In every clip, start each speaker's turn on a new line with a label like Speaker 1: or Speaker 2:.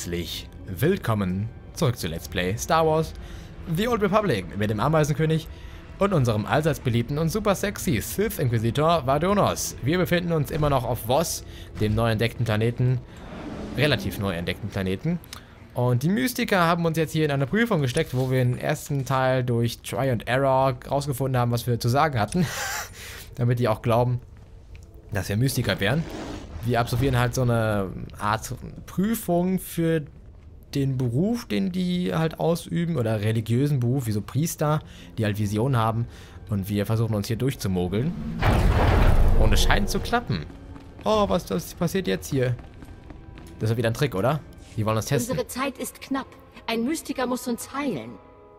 Speaker 1: Herzlich willkommen zurück zu Let's Play Star Wars The Old Republic mit dem Ameisenkönig und unserem allseits beliebten und super sexy Sith Inquisitor Vadonos. Wir befinden uns immer noch auf Voss, dem neu entdeckten Planeten, relativ neu entdeckten Planeten. Und die Mystiker haben uns jetzt hier in eine Prüfung gesteckt, wo wir den ersten Teil durch Try and Error rausgefunden haben, was wir zu sagen hatten. Damit die auch glauben, dass wir Mystiker wären. Wir absolvieren halt so eine Art Prüfung für den Beruf, den die halt ausüben, oder religiösen Beruf, wie so Priester, die halt Visionen haben. Und wir versuchen uns hier durchzumogeln. Und es scheint zu klappen. Oh, was passiert jetzt hier? Das ist wieder ein Trick, oder? Die wollen uns testen.
Speaker 2: Unsere Zeit ist knapp. Ein Mystiker muss uns heilen.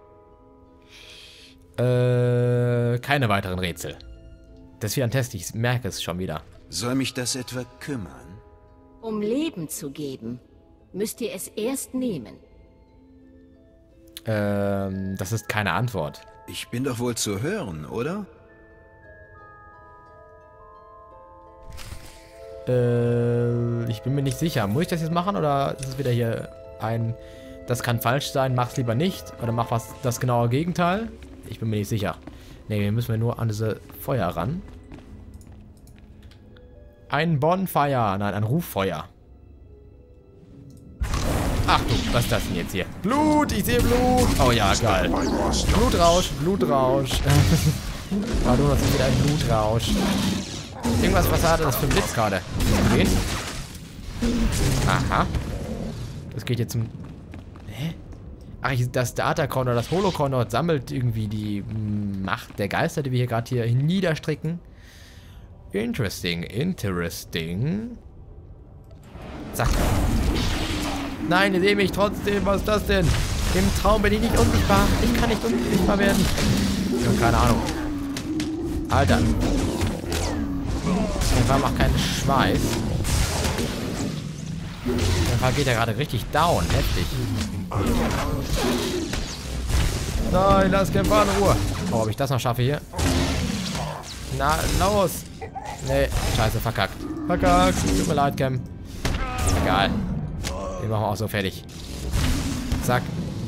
Speaker 1: Keine weiteren Rätsel. Das ist wieder ein Test, ich merke es schon wieder.
Speaker 3: Soll mich das etwa kümmern?
Speaker 2: Um Leben zu geben, müsst ihr es erst nehmen.
Speaker 1: Das ist keine Antwort.
Speaker 3: Ich bin doch wohl zu hören, oder?
Speaker 1: Ich bin mir nicht sicher. Muss ich das jetzt machen oder ist es wieder hier ein... Das kann falsch sein, mach's lieber nicht. Oder mach was das genaue Gegenteil. Ich bin mir nicht sicher. Ne, wir müssen nur an diese Feuer ran. Ein Bonfire. Nein, ein Ruffeuer. Ach du, was ist das denn jetzt hier? Blut, ich sehe Blut. Oh ja, geil. Blutrausch, Blutrausch. Pardon, das ist wieder ein Blutrausch. Irgendwas, was hat das für ein Blitz gerade? Gesehen? Aha. Das geht jetzt zum... Hä? Ach, das Datacon oder das Holocron dort sammelt irgendwie die Macht der Geister, die wir hier gerade hier niederstricken. Interesting, interesting. Zack. Nein, ihr seht mich trotzdem. Was ist das denn? Im Traum bin ich nicht unsichtbar. Ich kann nicht unsichtbar werden. Ich habe keine Ahnung. Alter. Der war auch keinen Schweiß. Der Fall geht ja gerade richtig down. Heftig. Nein, lass Kämpfer in Ruhe. Oh, ob ich das noch schaffe hier? Na, los. Nee, scheiße, verkackt. Verkackt. Tut mir leid, Cam. Egal. Den machen wir auch so fertig. Zack.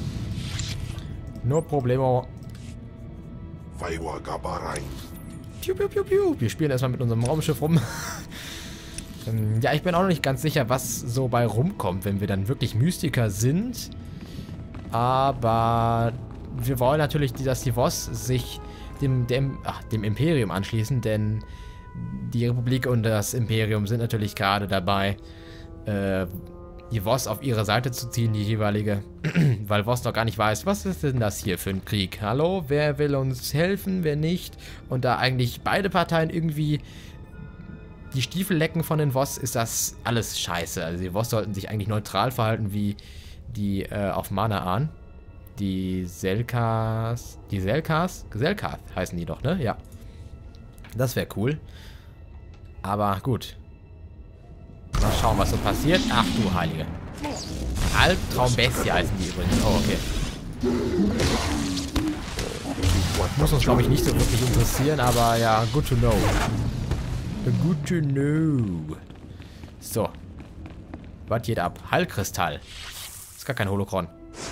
Speaker 1: No problemo. Piu, piu, piu, piu. Wir spielen erstmal mit unserem Raumschiff rum. Ja, ich bin auch noch nicht ganz sicher, was so bei rumkommt, wenn wir dann wirklich Mystiker sind. Aber wir wollen natürlich, dass die Voss sich dem Imperium anschließen, denn die Republik und das Imperium sind natürlich gerade dabei, die Voss auf ihre Seite zu ziehen, die jeweilige, weil Voss noch gar nicht weiß, was ist denn das hier für ein Krieg? Hallo, wer will uns helfen, wer nicht? Und da eigentlich beide Parteien irgendwie die Stiefel lecken von den Voss, ist das alles scheiße. Also die Voss sollten sich eigentlich neutral verhalten, wie die auf Manaan. Die Selkas heißen die doch, ne? Ja. Das wäre cool. Aber gut. Mal schauen, was so passiert. Ach du Heilige. Albtraumbestie heißen die übrigens. Oh, okay. Muss uns, glaube ich, nicht so wirklich interessieren, aber ja, good to know. Good to know. So. Was geht ab? Heilkristall. Ist gar kein Holocron.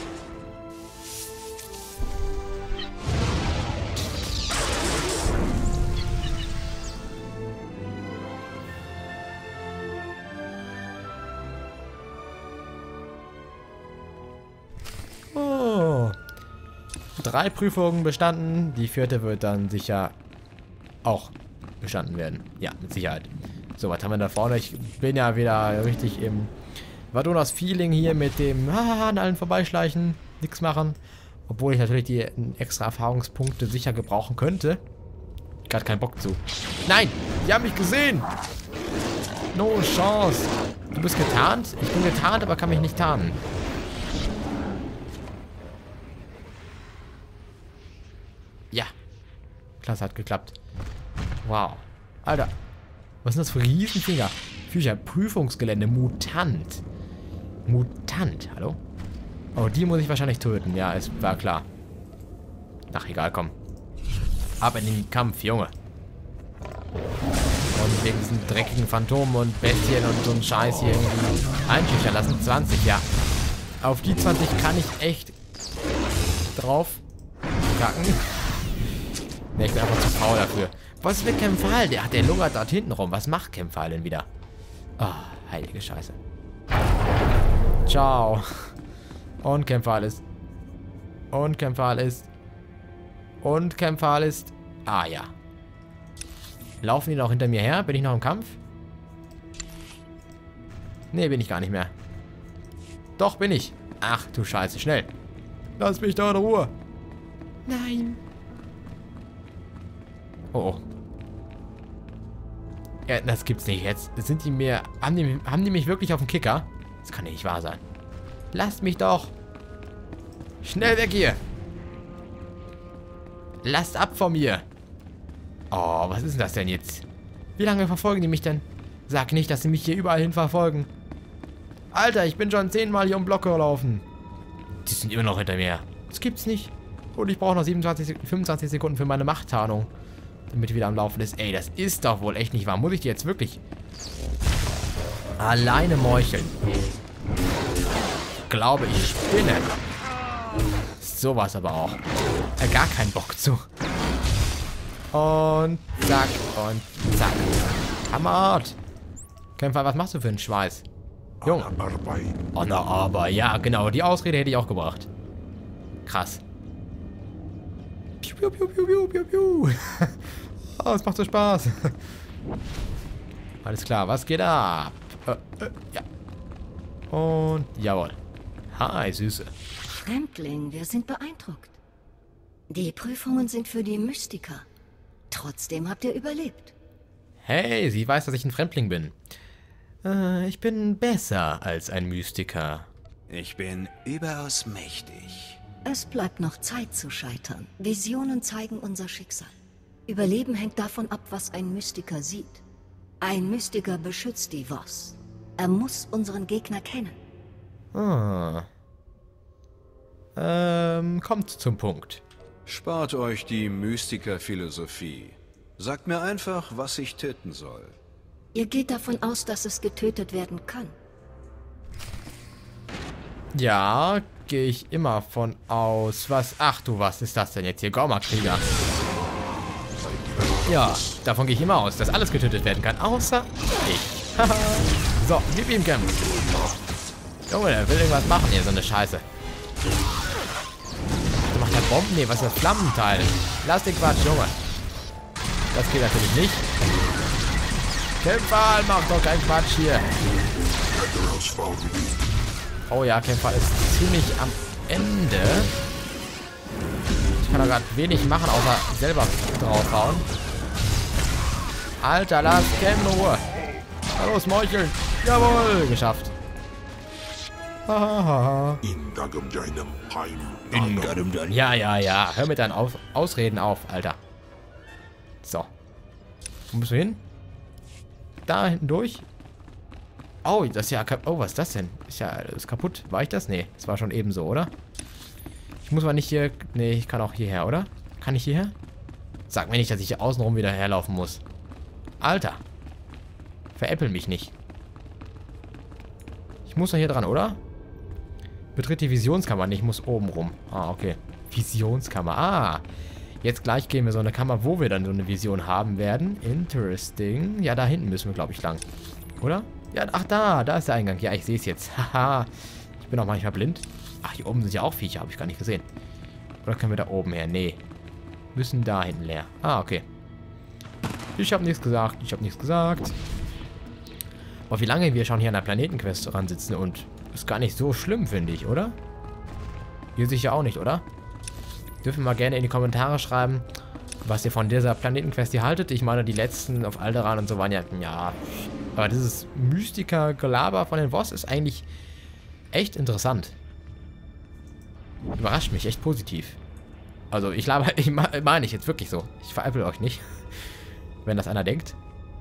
Speaker 1: Oh. 3 Prüfungen bestanden. Die 4. wird dann sicher auch bestanden werden. Ja, mit Sicherheit. So, was haben wir da vorne? Ich bin ja wieder richtig im Vadonos Feeling hier mit dem an allen vorbeischleichen, nichts machen. Obwohl ich natürlich die extra Erfahrungspunkte sicher gebrauchen könnte. Gerade keinen Bock zu. Nein! Die haben mich gesehen! No Chance! Du bist getarnt? Ich bin getarnt, aber kann mich nicht tarnen. Ja. Klasse, hat geklappt. Wow. Alter. Was sind das für Riesenfinger? Fücher, Prüfungsgelände, Mutant. Mutant, hallo? Oh, die muss ich wahrscheinlich töten. Ja, es war klar. Ach, egal, komm. Ab in den Kampf, Junge. Und wegen diesen dreckigen Phantomen und Bestien und so einen Scheiß hier irgendwie einschüchtern lassen. 20, ja. Auf die 20 kann ich echt drauf kacken. Ne, ich bin einfach zu faul dafür. Was ist mit Kempfal? Der lungert dort hinten rum. Was macht Kempfal denn wieder? Ah, oh, heilige Scheiße. Ciao. Und Kempfal ist. Und Kempfal ist. Und Kempfal ist. Ah, ja. Laufen die noch hinter mir her? Bin ich noch im Kampf? Nee, bin ich gar nicht mehr. Doch, bin ich. Ach, du Scheiße, schnell. Lass mich da in Ruhe. Nein. Oh, oh. Ja, das gibt's nicht. Jetzt sind die mir... Haben die mich wirklich auf dem Kicker? Das kann ja nicht wahr sein. Lasst mich doch. Schnell weg hier. Lasst ab von mir. Oh, was ist denn das denn jetzt? Wie lange verfolgen die mich denn? Sag nicht, dass sie mich hier überall hin verfolgen. Alter, ich bin schon 10-mal hier um Block gelaufen. Die sind immer noch hinter mir. Das gibt's nicht. Und ich brauche noch 25 Sekunden für meine Machttarnung. Damit die wieder am Laufen ist. Ey, das ist doch wohl echt nicht wahr. Muss ich die jetzt wirklich alleine meucheln? Ich glaube, ich spinne. Sowas aber auch. Gar keinen Bock zu. Und zack und zack. Hammerhart. Kämpfer, was machst du für einen Schweiß? Junge. Oh, na, aber ja, genau. Die Ausrede hätte ich auch gebracht. Krass. Piu, piu, piu, piu, piu, piu, piu. Oh, es macht so Spaß. Alles klar, was geht ab? Ja. Und jawohl. Hi, Süße.
Speaker 2: Fremdling, wir sind beeindruckt. Die Prüfungen sind für die Mystiker. Trotzdem habt ihr überlebt.
Speaker 1: Hey, sie weiß, dass ich ein Fremdling bin. Ich bin besser als ein Mystiker.
Speaker 3: Ich bin überaus mächtig.
Speaker 2: Es bleibt noch Zeit zu scheitern. Visionen zeigen unser Schicksal. Überleben hängt davon ab, was ein Mystiker sieht. Ein Mystiker beschützt die Voss. Er muss unseren Gegner kennen.
Speaker 1: Kommt zum Punkt.
Speaker 3: Spart euch die Mystiker-Philosophie. Sagt mir einfach, was ich töten soll.
Speaker 2: Ihr geht davon aus, dass es getötet werden kann.
Speaker 1: Ja, gehe ich immer von aus. Was? Ach du, was ist das denn jetzt hier? Gorma-Krieger. Ja, davon gehe ich immer aus, dass alles getötet werden kann, außer ich. So, gib ihm Kämpfen. Junge, der will irgendwas machen hier, so eine Scheiße. Du machst ja Bomben? Nee, was ist das Flammenteil? Lass den Quatsch, Junge. Das geht natürlich nicht. Kämpfer, mach doch keinen Quatsch hier. Oh ja, Kämpfer ist ziemlich am Ende. Ich kann da gerade wenig machen, außer selber draufhauen. Alter, lass Kämpfer in Ruhe. Na los, Meucheln. Jawohl, geschafft. Ja, ja, ja. Hör mit deinen Ausreden auf, Alter. So. Wo müssen wir hin? Da hinten durch. Oh, das ist ja... Oh, was ist das denn? Ist ja... Das ist kaputt. War ich das? Nee, das war schon ebenso, oder? Ich muss mal nicht hier... Nee, ich kann auch hierher, oder? Kann ich hierher? Sag mir nicht, dass ich hier außenrum wieder herlaufen muss. Alter. Veräppel mich nicht. Ich muss doch hier dran, oder? Betritt die Visionskammer. Nee, ich muss oben rum. Ah, okay. Visionskammer. Ah. Jetzt gleich gehen wir so eine Kammer, wo wir dann so eine Vision haben werden. Interesting. Ja, da hinten müssen wir, glaube ich, lang. Oder? Ja, ach da. Da ist der Eingang. Ja, ich sehe es jetzt. Haha. Ich bin auch manchmal blind. Ach, hier oben sind ja auch Viecher. Habe ich gar nicht gesehen. Oder können wir da oben her? Nee. Müssen da hinten leer. Ah, okay. Ich habe nichts gesagt. Ich habe nichts gesagt. Aber wie lange wir schon hier an der Planetenquest dran sitzen und ist gar nicht so schlimm, finde ich, oder? Ihr sicher auch nicht, oder? Dürfen mal gerne in die Kommentare schreiben, was ihr von dieser Planetenquest hier haltet. Ich meine, die letzten auf Alderaan und so waren ja, aber dieses Mystiker-Gelaber von den Voss ist eigentlich echt interessant. Überrascht mich echt positiv. Also ich meine ich jetzt wirklich so. Ich veräpple euch nicht, wenn das einer denkt.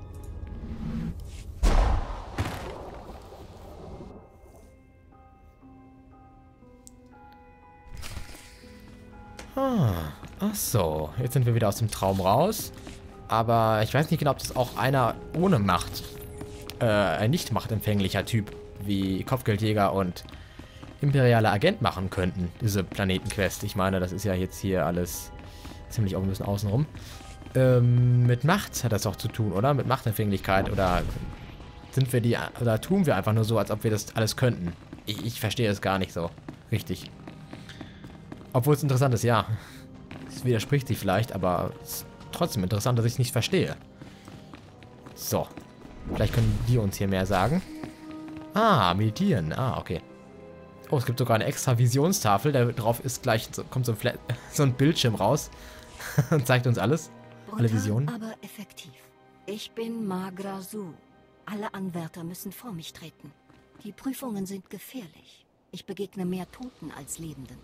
Speaker 1: Ach so, jetzt sind wir wieder aus dem Traum raus. Aber ich weiß nicht genau, ob das auch einer ohne Macht, ein nicht machtempfänglicher Typ wie Kopfgeldjäger und imperialer Agent machen könnten, diese Planetenquest. Ich meine, das ist ja jetzt hier alles ziemlich auch ein bisschen außenrum. Mit Macht hat das doch zu tun, oder? Mit Machtempfänglichkeit, oder sind wir die, oder tun wir einfach nur so, als ob wir das alles könnten? Ich verstehe es gar nicht so richtig. Obwohl es interessant ist, ja. Es widerspricht sich vielleicht, aber es ist trotzdem interessant, dass ich es nicht verstehe. So. Vielleicht können die uns hier mehr sagen. Ah, meditieren. Ah, okay. Oh, es gibt sogar eine extra Visionstafel. Da drauf ist gleich, kommt so ein Bildschirm raus und zeigt uns alles. Alle Visionen.
Speaker 2: Aber effektiv. Ich bin Magra Su. Alle Anwärter müssen vor mich treten. Die Prüfungen sind gefährlich. Ich begegne mehr Toten als Lebenden.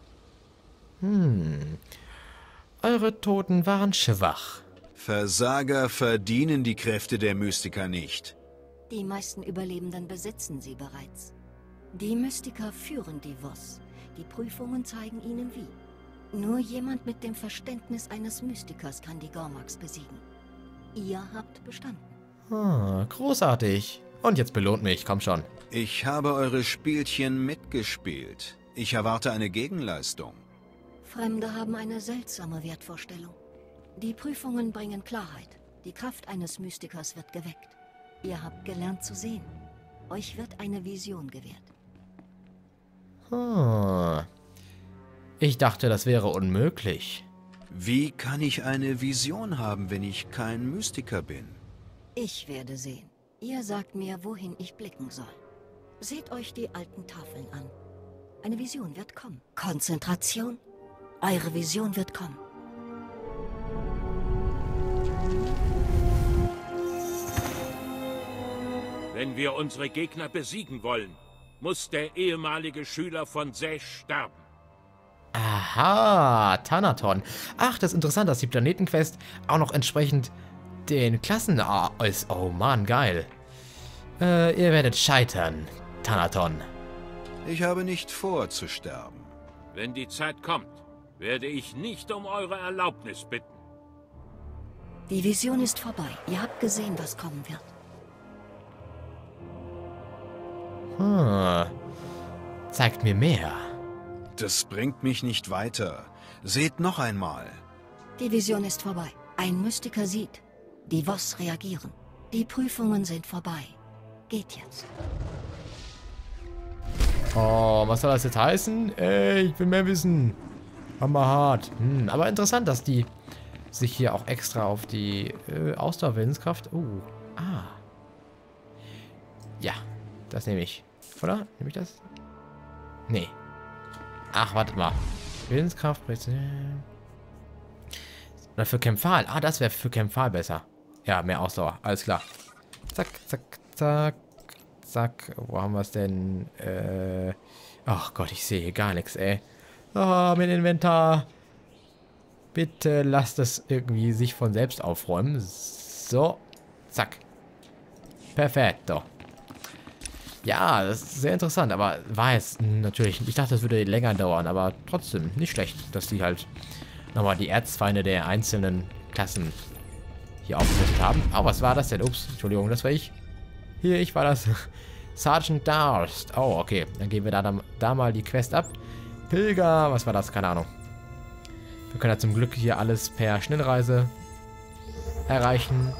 Speaker 1: Eure Toten waren schwach.
Speaker 3: Versager verdienen die Kräfte der Mystiker nicht.
Speaker 2: Die meisten Überlebenden besitzen sie bereits. Die Mystiker führen die Voss. Die Prüfungen zeigen ihnen wie. Nur jemand mit dem Verständnis eines Mystikers kann die Gormax besiegen. Ihr habt bestanden.
Speaker 1: Ah, großartig. Und jetzt belohnt mich, komm schon.
Speaker 3: Ich habe eure Spielchen mitgespielt. Ich erwarte eine Gegenleistung.
Speaker 2: Fremde haben eine seltsame Wertvorstellung. Die Prüfungen bringen Klarheit. Die Kraft eines Mystikers wird geweckt. Ihr habt gelernt zu sehen. Euch wird eine Vision gewährt.
Speaker 1: Ich dachte, das wäre unmöglich.
Speaker 3: Wie kann ich eine Vision haben, wenn ich kein Mystiker bin?
Speaker 2: Ich werde sehen. Ihr sagt mir, wohin ich blicken soll. Seht euch die alten Tafeln an. Eine Vision wird kommen. Konzentration. Eure Vision wird kommen.
Speaker 4: Wenn wir unsere Gegner besiegen wollen, muss der ehemalige Schüler von Sesh sterben.
Speaker 1: Aha, Thanaton. Ach, das ist interessant, dass die Planetenquest auch noch entsprechend den Klassen ist. Oh Mann, geil. Ihr werdet scheitern, Thanaton.
Speaker 3: Ich habe nicht vor zu sterben.
Speaker 4: Wenn die Zeit kommt, werde ich nicht um eure Erlaubnis bitten.
Speaker 2: Die Vision ist vorbei. Ihr habt gesehen, was kommen wird.
Speaker 1: Zeigt mir mehr.
Speaker 3: Das bringt mich nicht weiter. Seht noch einmal.
Speaker 2: Die Vision ist vorbei. Ein Mystiker sieht. Die Voss reagieren. Die Prüfungen sind vorbei. Geht jetzt.
Speaker 1: Oh, was soll das jetzt heißen? Ey, ich will mehr wissen. Hammerhart. Aber interessant, dass die sich hier auch extra auf die Ausdauerwillenskraft... Ja, das nehme ich. Oder? Nehme ich das? Nee. Ach, wartet mal. Willenskraft... Oder für Kempfal. Ah, das wäre für Kempfal besser. Ja, mehr Ausdauer. Alles klar. Zack, zack, zack. Zack. Wo haben wir es denn? Ach Gott, ich sehe hier gar nichts, ey. Oh, mein Inventar. Bitte lasst es irgendwie sich von selbst aufräumen. So. Zack. Perfetto. Ja, das ist sehr interessant, aber war jetzt natürlich... Ich dachte, das würde länger dauern, aber trotzdem nicht schlecht, dass die halt nochmal die Erzfeinde der einzelnen Klassen hier aufgelistet haben. Oh, was war das denn? Ups, Entschuldigung, das war ich. Hier, ich war das. Sergeant Darst. Oh, okay. Dann geben wir da mal die Quest ab. Pilger, was war das? Keine Ahnung. Wir können ja zum Glück hier alles per Schnellreise erreichen.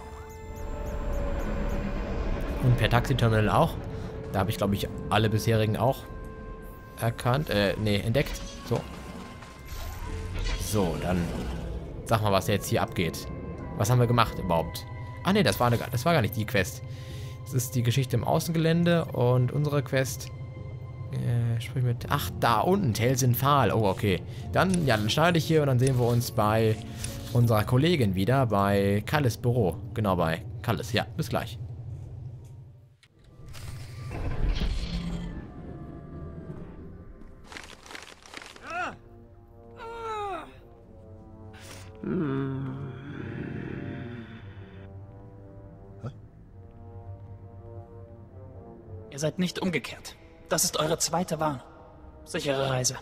Speaker 1: Und per Taxiterminal auch. Da habe ich, glaube ich, alle bisherigen auch erkannt. Entdeckt. So. So, dann sag mal, was jetzt hier abgeht. Was haben wir gemacht überhaupt? Ah, ne, das war gar nicht die Quest. Das ist die Geschichte im Außengelände und unsere Quest... sprich mit... Ach, da unten, Tales in Pfahl. Oh, okay. Dann schneide ich hier und dann sehen wir uns bei unserer Kollegin wieder, bei Kalles Büro. Genau, bei Kalles. Ja, bis gleich.
Speaker 5: Ihr seid nicht umgekehrt. Das ist eure zweite Warnung. Sichere Reise.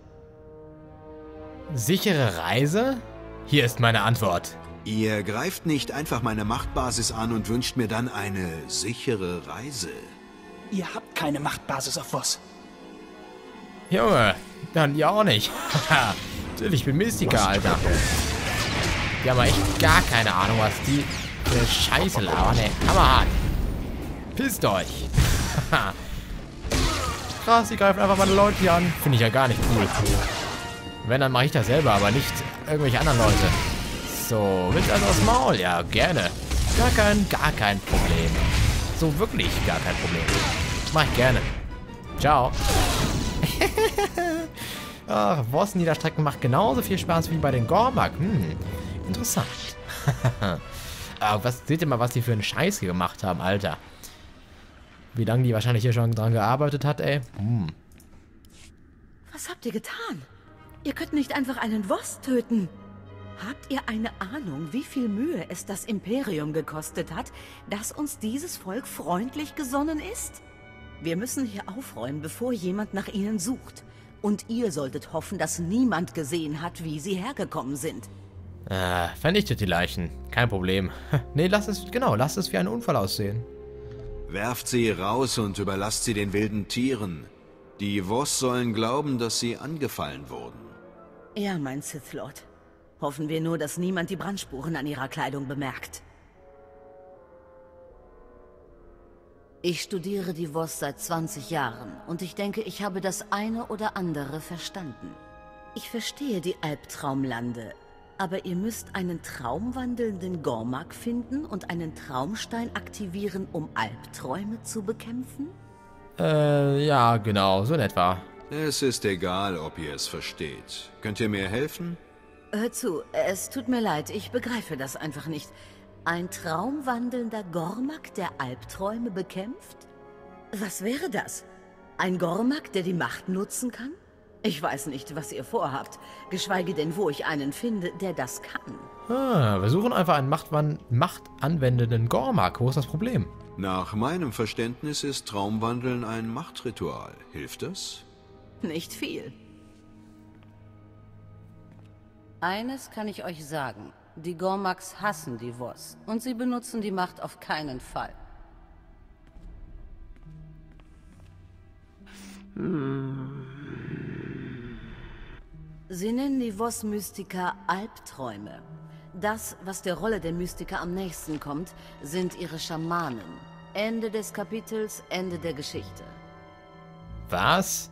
Speaker 1: Sichere Reise? Hier ist meine Antwort.
Speaker 3: Ihr greift nicht einfach meine Machtbasis an und wünscht mir dann eine sichere Reise.
Speaker 5: Ihr habt keine Machtbasis auf Voss.
Speaker 1: Junge, dann ihr auch nicht. Natürlich, ich bin Mystiker, Alter. Die haben echt gar keine Ahnung, was die für Scheiße labern, ey. Hammerhart. Pisst euch. Krass, die greifen einfach meine Leute hier an. Finde ich ja gar nicht cool. Wenn, dann mache ich das selber, aber nicht irgendwelche anderen Leute. So, willst du also aufs Maul? Ja, gerne. Gar kein Problem. So wirklich gar kein Problem. Mach ich gerne. Ciao. Ach, Voss niederstrecken macht genauso viel Spaß wie bei den Gormak. Interessant. Aber seht ihr mal, was die für einen Scheiß hier gemacht haben, Alter. Wie lange die wahrscheinlich hier schon dran gearbeitet hat, ey.
Speaker 6: Was habt ihr getan? Ihr könnt nicht einfach einen Voss töten. Habt ihr eine Ahnung, wie viel Mühe es das Imperium gekostet hat, dass uns dieses Volk freundlich gesonnen ist? Wir müssen hier aufräumen, bevor jemand nach ihnen sucht. Und ihr solltet hoffen, dass niemand gesehen hat, wie sie hergekommen sind.
Speaker 1: Vernichtet die Leichen. Kein Problem. Nee, lasst es wie ein Unfall aussehen.
Speaker 3: Werft sie raus und überlasst sie den wilden Tieren. Die Voss sollen glauben, dass sie angefallen wurden.
Speaker 6: Ja, mein Sith Lord. Hoffen wir nur, dass niemand die Brandspuren an ihrer Kleidung bemerkt.
Speaker 2: Ich studiere die Voss seit 20 Jahren und ich denke, ich habe das eine oder andere verstanden.
Speaker 6: Ich verstehe die Albtraumlande, aber ihr müsst einen traumwandelnden Gormak finden und einen Traumstein aktivieren, um Albträume zu bekämpfen?
Speaker 1: Ja, genau, so in etwa.
Speaker 3: Es ist egal, ob ihr es versteht. Könnt ihr mir helfen?
Speaker 6: Hör zu, es tut mir leid, ich begreife das einfach nicht. Ein traumwandelnder Gormak, der Albträume bekämpft? Was wäre das? Ein Gormak, der die Macht nutzen kann? Ich weiß nicht, was ihr vorhabt, geschweige denn, wo ich einen finde, der das kann.
Speaker 1: Wir suchen einfach einen machtanwendenden Gormak. Wo ist das Problem?
Speaker 3: Nach meinem Verständnis ist Traumwandeln ein Machtritual. Hilft das?
Speaker 6: Nicht viel.
Speaker 2: Eines kann ich euch sagen. Die Gormaks hassen die Voss und sie benutzen die Macht auf keinen Fall. Sie nennen die Voss-Mystiker Albträume. Das, was der Rolle der Mystiker am nächsten kommt, sind ihre Schamanen. Ende des Kapitels, Ende der Geschichte.
Speaker 1: Was?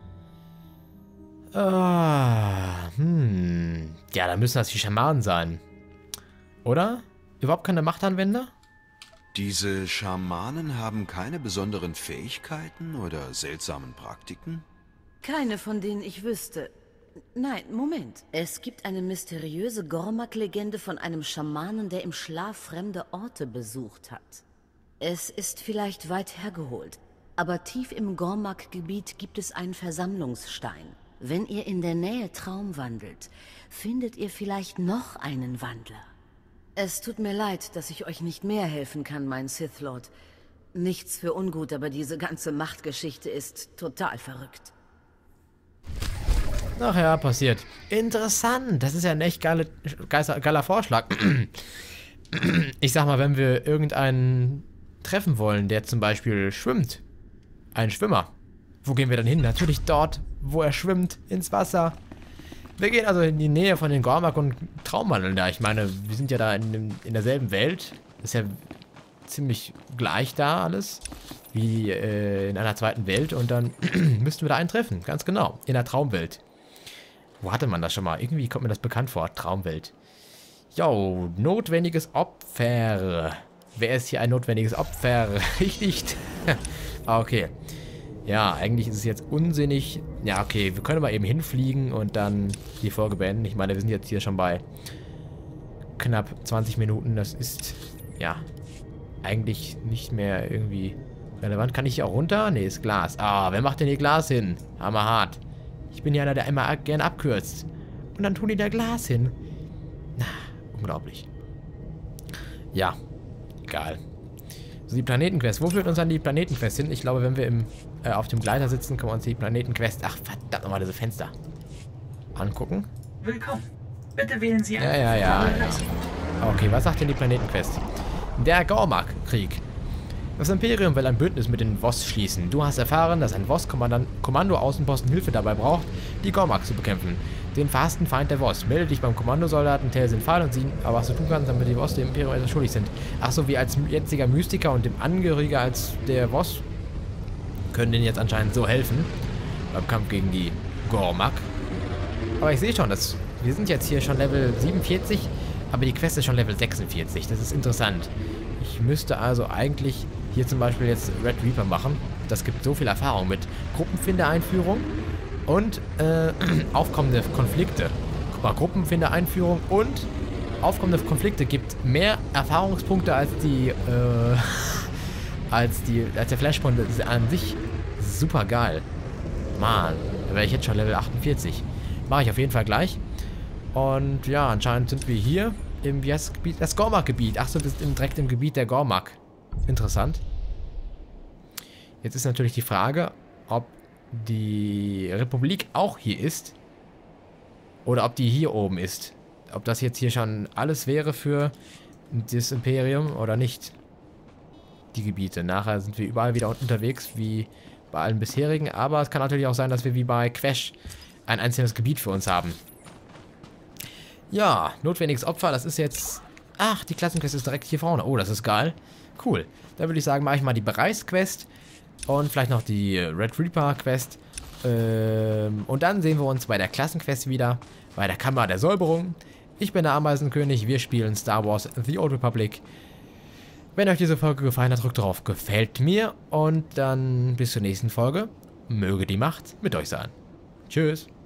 Speaker 1: Ja, dann müssen das die Schamanen sein. Oder? Überhaupt keine Machtanwender?
Speaker 3: Diese Schamanen haben keine besonderen Fähigkeiten oder seltsamen Praktiken?
Speaker 2: Keine, von denen ich wüsste. Nein, Moment. Es gibt eine mysteriöse Gormak-Legende von einem Schamanen, der im Schlaf fremde Orte besucht hat. Es ist vielleicht weit hergeholt, aber tief im Gormak-Gebiet gibt es einen Versammlungsstein. Wenn ihr in der Nähe traumwandelt, findet ihr vielleicht noch einen Wandler. Es tut mir leid, dass ich euch nicht mehr helfen kann, mein Sith Lord. Nichts für ungut, aber diese ganze Machtgeschichte ist total verrückt.
Speaker 1: Ach ja, passiert. Interessant. Das ist ja ein echt geiler Vorschlag. Ich sag mal, wenn wir irgendeinen treffen wollen, der zum Beispiel schwimmt. Ein Schwimmer. Wo gehen wir dann hin? Natürlich dort, wo er schwimmt, ins Wasser. Wir gehen also in die Nähe von den Gormak und traumwandeln da. Ich meine, wir sind ja da in derselben Welt. Ist ja ziemlich gleich da alles. Wie in einer zweiten Welt. Und dann müssten wir da einen treffen. Ganz genau. In der Traumwelt. Wo hatte man das schon mal? Irgendwie kommt mir das bekannt vor. Traumwelt. Jo, notwendiges Opfer. Wer ist hier ein notwendiges Opfer? Ich nicht. Okay. Ja, eigentlich ist es jetzt unsinnig. Ja, okay, wir können mal eben hinfliegen und dann die Folge beenden. Ich meine, wir sind jetzt hier schon bei knapp 20 Minuten. Das ist, ja, eigentlich nicht mehr irgendwie relevant. Kann ich hier auch runter? Ne, ist Glas. Ah, wer macht denn hier Glas hin? Hammerhart. Ich bin ja einer, der immer gerne abkürzt. Und dann tun die da Glas hin. Na, unglaublich. Ja, egal. So, die Planetenquest. Wo führt uns dann die Planetenquest hin? Ich glaube, wenn wir auf dem Gleiter sitzen, können wir uns die Planetenquest... Ach, verdammt nochmal, diese Fenster angucken.
Speaker 5: Willkommen. Bitte wählen Sie
Speaker 1: Ja. Okay, was sagt denn die Planetenquest? Der Gormak-Krieg. Das Imperium will ein Bündnis mit den Voss schließen. Du hast erfahren, dass ein Voss-Kommando-Außenposten Hilfe dabei braucht, die Gormak zu bekämpfen. Den verhassten Feind der Voss. Melde dich beim Kommandosoldaten Telsin Fall und sieh, was du tun kannst, damit die Voss dem Imperium etwas schuldig sind. Achso, wie als jetziger Mystiker und dem Angehöriger als der Voss können denen jetzt anscheinend so helfen. Beim Kampf gegen die Gormak. Aber ich sehe schon, wir sind jetzt hier schon Level 47, aber die Quest ist schon Level 46. Das ist interessant. Ich müsste also eigentlich hier zum Beispiel jetzt Red Reaper machen. Das gibt so viel Erfahrung mit Gruppenfinder-Einführung und aufkommende Konflikte. Guck mal, Gruppenfinder-Einführung und aufkommende Konflikte gibt mehr Erfahrungspunkte als der Flashpoint. Das ist an sich super geil. Mann, da wäre ich jetzt schon Level 48. Mache ich auf jeden Fall gleich. Und ja, anscheinend sind wir hier im Gebiet, das Gormak-Gebiet. Achso, wir sind direkt im Gebiet der Gormak. Interessant. Jetzt ist natürlich die Frage, ob die Republik auch hier ist. Oder ob die hier oben ist. Ob das jetzt hier schon alles wäre für das Imperium oder nicht. Die Gebiete. Nachher sind wir überall wieder unterwegs, wie bei allen bisherigen. Aber es kann natürlich auch sein, dass wir wie bei Quash ein einzelnes Gebiet für uns haben. Ja, notwendiges Opfer, das ist jetzt... Ach, die Klassenquest ist direkt hier vorne. Oh, das ist geil. Cool. Dann würde ich sagen, mache ich mal die Bereichsquest und vielleicht noch die Red Reaper Quest. Und dann sehen wir uns bei der Klassenquest wieder, bei der Kammer der Säuberung. Ich bin der Ameisenkönig, wir spielen Star Wars The Old Republic. Wenn euch diese Folge gefallen hat, drückt drauf Gefällt mir und dann bis zur nächsten Folge. Möge die Macht mit euch sein. Tschüss.